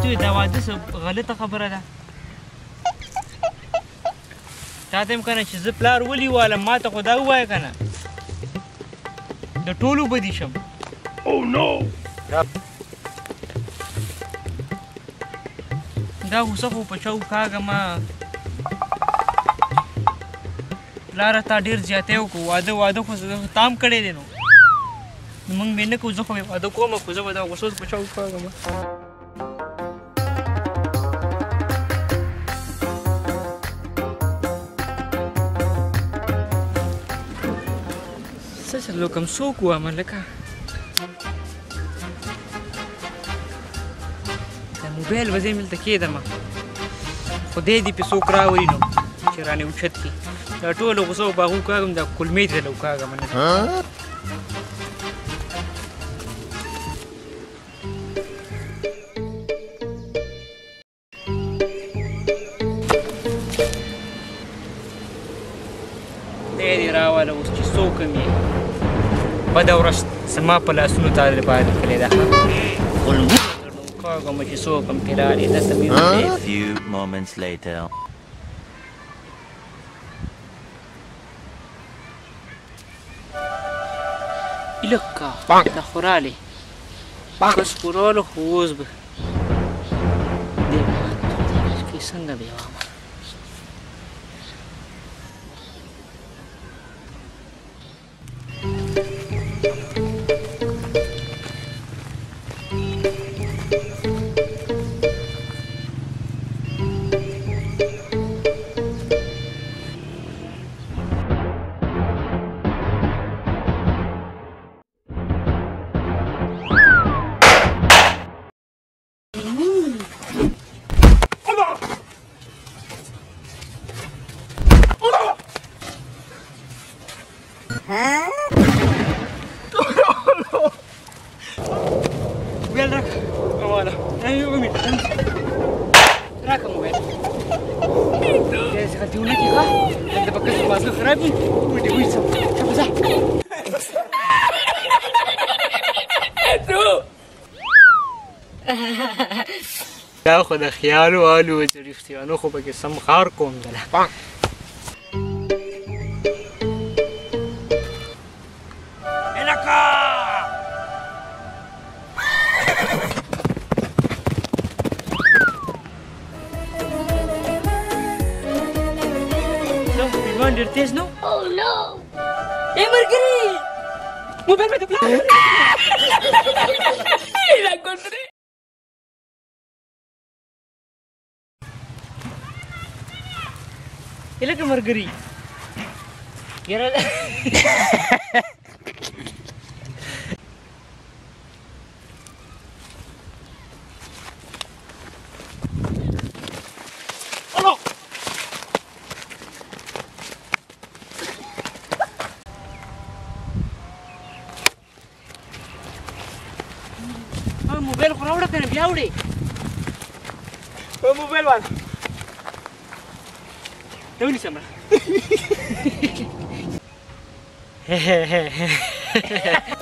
ته دا واده څه غلطه خبره ده تا ته هم که نه چې زه پلار ولي والم ما ته خو دا ووایه که نه د ټولو بدي شم دا غوسه خو په چا وکاږمه پلاره تا ډېر زیاتی وکړو واده خو تام کړی دی نو موږ مې نه کوو زه خو مې واده کوم خو زه به دا غوسه په چا وکاږمه څه چلو کوم څوک ووایم لکه دا موبایل به زه یې هلته کېږدمه خدای دې پې څوک راولي نو چې رانې اوچت کړي دا ټوله غوسه به هغه وکاږم دا کلمې ته له وکاږم نه خدای دې راوله اوس چې څوک هم یې بده ورځ زما په لاسونو تا لپاره لیکلې ده وکاږم چې څوک هم پرې رالې دلته مې A few moments later. لکه دا خو رالې کس خو راله خو اوس به دې کې څنګه به یې وامه موبایل راکړه اماله راکړه موبایل داسې غلطي ونه کړې ښه دلته به کس مازغه خراب وي ویډیو ویسم ښه ځه دا خو د خیالو والو د رښتیانو خو پکې سم خار کوم دله ډېر تېز نو ای ملګري موبایل مې د پلار ای لکه ملګري یاره موبایل خو راوړه که نه بیا وړې موبایل والا ته ونیسم را